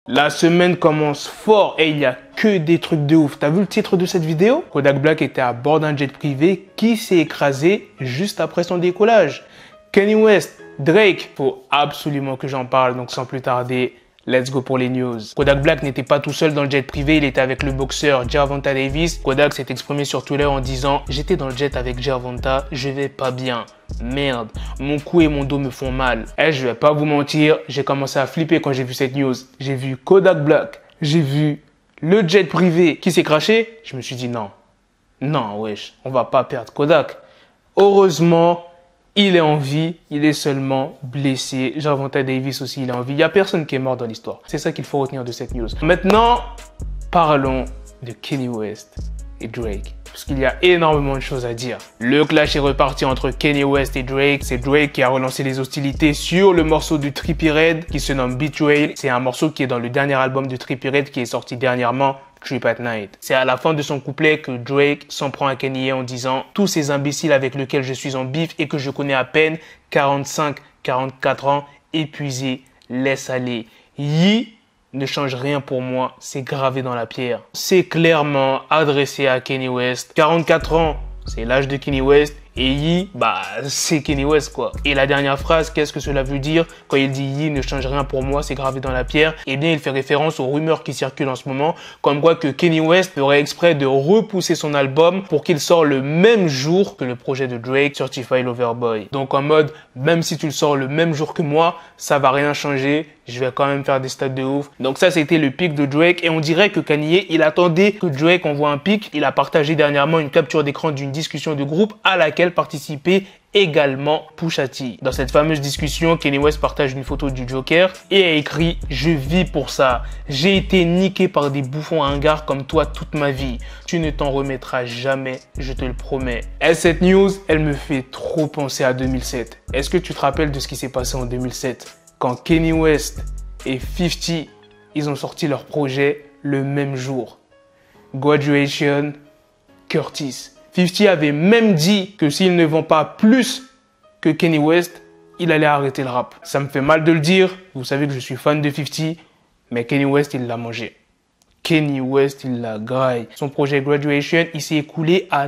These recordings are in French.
La semaine commence fort et il n'y a que des trucs de ouf. T'as vu le titre de cette vidéo? Kodak Black était à bord d'un jet privé qui s'est écrasé juste après son décollage. Kanye West, Drake, faut absolument que j'en parle, donc sans plus tarder, let's go pour les news. Kodak Black n'était pas tout seul dans le jet privé, il était avec le boxeur Gervonta Davis. Kodak s'est exprimé sur Twitter en disant « J'étais dans le jet avec Gervonta, je vais pas bien. Merde, mon cou et mon dos me font mal. » Je vais pas vous mentir, j'ai commencé à flipper quand j'ai vu cette news. J'ai vu Kodak Black, j'ai vu le jet privé qui s'est crashé. Je me suis dit non, non wesh, on va pas perdre Kodak. Heureusement, il est en vie, il est seulement blessé. Gervonta Davis aussi, il est en vie. Il n'y a personne qui est mort dans l'histoire. C'est ça qu'il faut retenir de cette news. Maintenant, parlons de Kanye West et Drake. Parce qu'il y a énormément de choses à dire. Le clash est reparti entre Kanye West et Drake. C'est Drake qui a relancé les hostilités sur le morceau de Trippie Redd qui se nomme Betrayal. C'est un morceau qui est dans le dernier album de Trippie Redd qui est sorti dernièrement. Trip at Night. C'est à la fin de son couplet que Drake s'en prend à Kanye en disant « Tous ces imbéciles avec lesquels je suis en bif et que je connais à peine, 45, 44 ans, épuisés, laisse aller. Yi ne change rien pour moi, c'est gravé dans la pierre. » C'est clairement adressé à Kanye West. 44 ans, c'est l'âge de Kanye West. Et Yi, bah, c'est Kanye West, quoi. Et la dernière phrase, qu'est-ce que cela veut dire? Quand il dit Yi ne change rien pour moi, c'est gravé dans la pierre. Eh bien, il fait référence aux rumeurs qui circulent en ce moment, comme quoi que Kanye West ferait exprès de repousser son album pour qu'il sorte le même jour que le projet de Drake, Certified Lover Boy. Donc, en mode, même si tu le sors le même jour que moi, ça va rien changer. Je vais quand même faire des stats de ouf. Donc ça, c'était le pic de Drake. Et on dirait que Kanye, il attendait que Drake envoie un pic. Il a partagé dernièrement une capture d'écran d'une discussion de groupe à laquelle participait également Pusha T. Dans cette fameuse discussion, Kanye West partage une photo du Joker et a écrit « Je vis pour ça. J'ai été niqué par des bouffons ringards comme toi toute ma vie. Tu ne t'en remettras jamais, je te le promets. » Et cette news, elle me fait trop penser à 2007. Est-ce que tu te rappelles de ce qui s'est passé en 2007? Quand Kanye West et 50, ils ont sorti leur projet le même jour. Graduation, Curtis. 50 avait même dit que s'il ne vend pas plus que Kanye West, il allait arrêter le rap. Ça me fait mal de le dire, vous savez que je suis fan de 50, mais Kanye West, il l'a mangé. Kanye West, il l'a graille. Son projet Graduation, il s'est écoulé à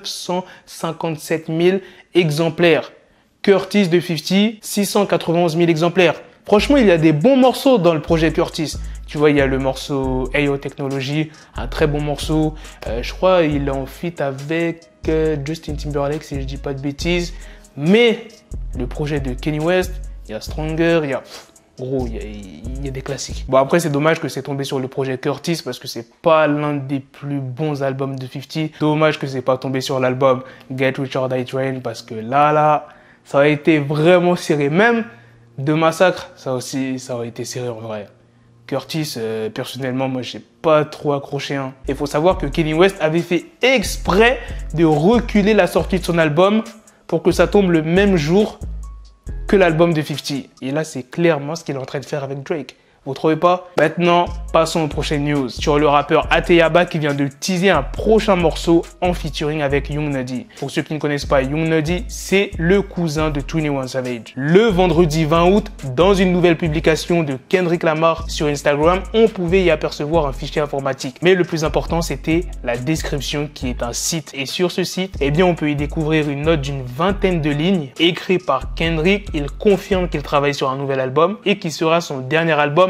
957 000 exemplaires. Curtis de 50, 691 000 exemplaires. Franchement, il y a des bons morceaux dans le projet Curtis. Tu vois, il y a le morceau AO Technology, un très bon morceau. Je crois qu'il est en feat avec Justin Timberlake, si je dis pas de bêtises. Mais le projet de Kanye West, il y a Stronger, il y a... Gros, il y a des classiques. Bon, après, c'est dommage que c'est tombé sur le projet Curtis parce que c'est pas l'un des plus bons albums de 50. Dommage que c'est pas tombé sur l'album Get Rich or Die Trying parce que là, ça aurait été vraiment serré. Même de Massacre, ça aurait été serré en vrai. Curtis, personnellement, moi, j'ai pas trop accroché. Il faut savoir que Kanye West avait fait exprès de reculer la sortie de son album pour que ça tombe le même jour que l'album de 50. Et là, c'est clairement ce qu'il est en train de faire avec Drake. Vous trouvez pas? Maintenant, passons aux prochaines news. Sur le rappeur Ateyaba qui vient de teaser un prochain morceau en featuring avec Young Nudy. Pour ceux qui ne connaissent pas Young Nudy, c'est le cousin de 21 Savage. Le vendredi 20 août, dans une nouvelle publication de Kendrick Lamar sur Instagram, on pouvait y apercevoir un fichier informatique. Mais le plus important, c'était la description qui est un site. Et sur ce site, eh bien, on peut y découvrir une note d'une vingtaine de lignes écrite par Kendrick. Il confirme qu'il travaille sur un nouvel album et qui sera son dernier album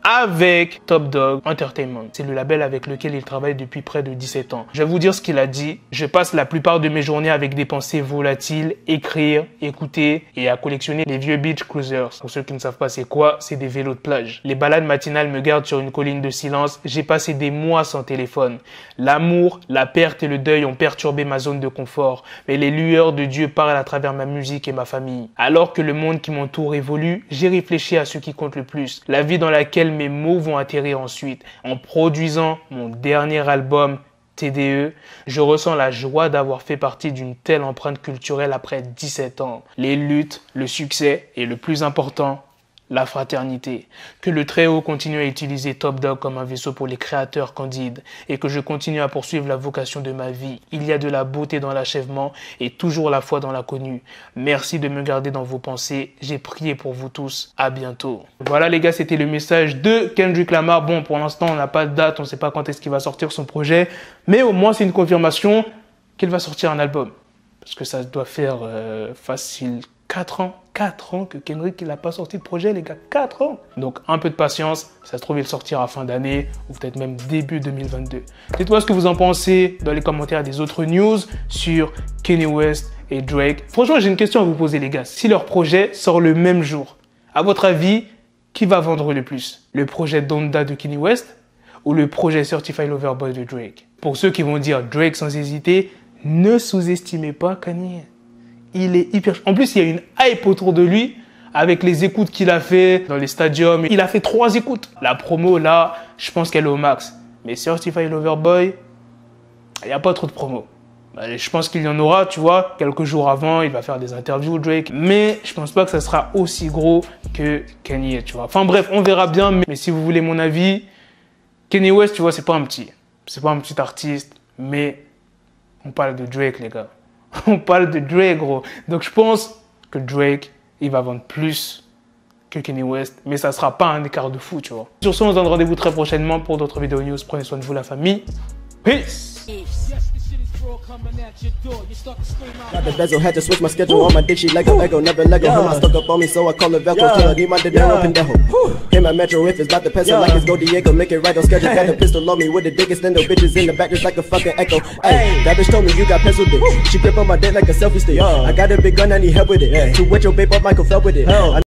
avec Top Dog Entertainment. C'est le label avec lequel il travaille depuis près de 17 ans. Je vais vous dire ce qu'il a dit. Je passe la plupart de mes journées avec des pensées volatiles, écrire, écouter et à collectionner les vieux beach cruisers. Pour ceux qui ne savent pas c'est quoi, c'est des vélos de plage. Les balades matinales me gardent sur une colline de silence. J'ai passé des mois sans téléphone. L'amour, la perte et le deuil ont perturbé ma zone de confort. Mais les lueurs de Dieu parlent à travers ma musique et ma famille. Alors que le monde qui m'entoure évolue, j'ai réfléchi à ce qui compte le plus. La vie dans laquelle mes mots vont atterrir ensuite. En produisant mon dernier album TDE, je ressens la joie d'avoir fait partie d'une telle empreinte culturelle après 17 ans. Les luttes, le succès et le plus important, la fraternité. Que le Très-Haut continue à utiliser Top Dog comme un vaisseau pour les créateurs candides et que je continue à poursuivre la vocation de ma vie. Il y a de la beauté dans l'achèvement et toujours la foi dans l'inconnu. Merci de me garder dans vos pensées. J'ai prié pour vous tous. À bientôt. Voilà les gars, c'était le message de Kendrick Lamar. Bon, pour l'instant, on n'a pas de date, on ne sait pas quand est-ce qu'il va sortir son projet, mais au moins c'est une confirmation qu'il va sortir un album. Parce que ça doit faire facile 4 ans. 4 ans que Kendrick n'a pas sorti de projet, les gars. 4 ans. Donc, un peu de patience. Ça se trouve, il sortira à fin d'année ou peut-être même début 2022. Dites-moi ce que vous en pensez dans les commentaires des autres news sur Kanye West et Drake. Franchement, j'ai une question à vous poser, les gars. Si leur projet sort le même jour, à votre avis, qui va vendre le plus? Le projet Donda de Kanye West ou le projet Certified Lover Boy de Drake? Pour ceux qui vont dire Drake sans hésiter, ne sous-estimez pas Kanye. Il est hyper... En plus, il y a une hype autour de lui avec les écoutes qu'il a fait dans les stadiums. Il a fait 3 écoutes. La promo, là, je pense qu'elle est au max. Mais Certified Lover Boy, il n'y a pas trop de promo. Je pense qu'il y en aura, tu vois, quelques jours avant, il va faire des interviews, Drake. Mais je pense pas que ça sera aussi gros que Kanye, tu vois. Enfin bref, on verra bien. Mais si vous voulez mon avis, Kanye West, tu vois, c'est pas un petit artiste, mais on parle de Drake, les gars. On parle de Drake, gros. Donc, je pense que Drake, il va vendre plus que Kanye West. Mais ça sera pas un écart de fou, tu vois. Sur ce, on se donne rendez-vous très prochainement pour d'autres vidéos news. Prenez soin de vous, la famille. Peace! Got the bezel, had to switch my schedule. On my dick, she Lego, never Lego. Her my stuck up on me, so I call her Velcro. Tell her, need my dinero, pendejo. Hit my metro if it's about the peso, like it's Go Diego. Make it right on schedule. Got the pistol on me with the biggest endo. Bitches in the back just like a fucking echo. Hey, that bitch told me you got pencil dick. She grip on my dick like a selfie stick. I got a big gun, I need help with it. To wet your babe up, Michael fell with it.